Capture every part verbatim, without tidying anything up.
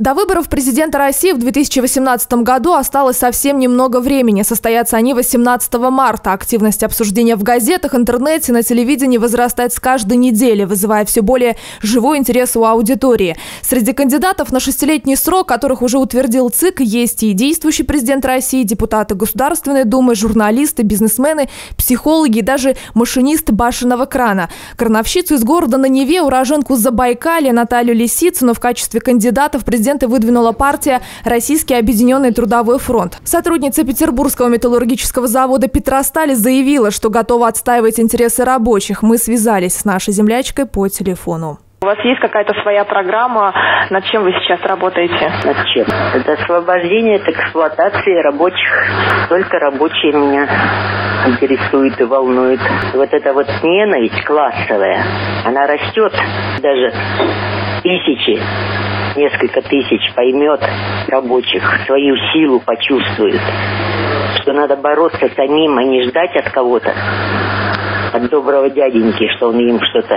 До выборов президента России в две тысячи восемнадцатом году осталось совсем немного времени. Состоятся они восемнадцатого марта. Активность обсуждения в газетах, интернете, на телевидении возрастает с каждой недели, вызывая все более живой интерес у аудитории. Среди кандидатов на шестилетний срок, которых уже утвердил ЦИК, есть и действующий президент России, депутаты Государственной Думы, журналисты, бизнесмены, психологи и даже машинист башенного крана. Крановщицу из города на Неве, уроженку Забайкалья Наталью Лисицыну в качестве кандидатов президента выдвинула партия «Российский объединенный трудовой фронт». Сотрудница Петербургского металлургического завода «Петросталь» заявила, что готова отстаивать интересы рабочих. Мы связались с нашей землячкой по телефону. У вас есть какая-то своя программа, над чем вы сейчас работаете? Над чем? Это освобождение от эксплуатации рабочих. Только рабочие меня интересуют и волнуют. Вот эта вот ненависть классовая, она растет. Даже тысячи, несколько тысяч поймет рабочих, свою силу почувствует. Что надо бороться самим, а не ждать от кого-то, от доброго дяденьки, что он им что-то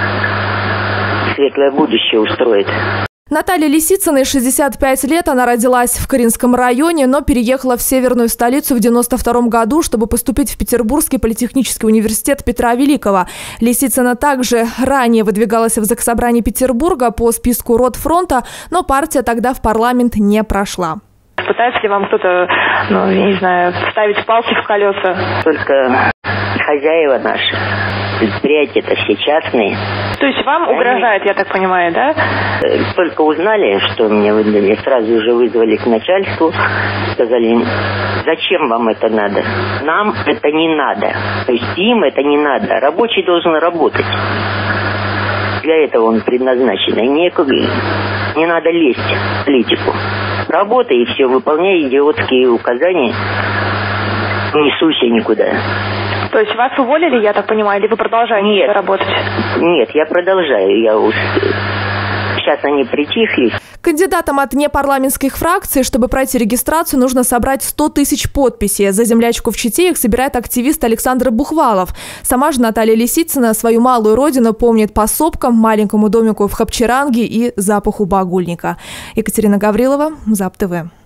светлое будущее устроит. Наталье Лисицыной шестьдесят пять лет. Она родилась в Каринском районе, но переехала в северную столицу в девяносто втором году, чтобы поступить в Петербургский политехнический университет Петра Великого. Лисицына также ранее выдвигалась в Заксобрание Петербурга по списку Ротфронта, но партия тогда в парламент не прошла. Пытается ли вам кто-то, ну, не знаю, ставить палки в колеса? Только хозяева наши. Предприятия-то все частные. То есть вам Они... угрожает, я так понимаю, да? Только узнали, что меня выдали, сразу же вызвали к начальству, сказали, зачем вам это надо? Нам это не надо. То есть им это не надо. Рабочий должен работать. Для этого он предназначен. И некуда, не надо лезть в политику. Работай и все, выполняй идиотские указания. Не суйся никуда. То есть вас уволили, я так понимаю, или вы продолжаете нет, работать? Нет, я продолжаю. Я уж... Сейчас они притихли. Кандидатам от непарламентских фракций, чтобы пройти регистрацию, нужно собрать сто тысяч подписей. За землячку в Чите их собирает активист Александр Бухвалов. Сама же Наталья Лисицына свою малую родину помнит по сопкам, маленькому домику в Хапчаранге и запаху багульника. Екатерина Гаврилова, ЗАП-ТВ.